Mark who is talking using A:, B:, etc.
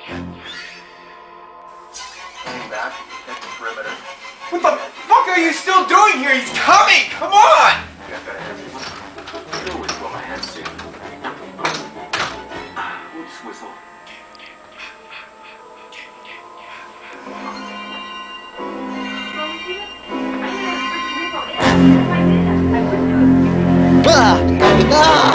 A: Back, protect the perimeter.
B: What the fuck are you still doing here? He's coming! Come on!
A: Got that heavy one? You always blow my head, see. We'll just whistle.
C: Ah!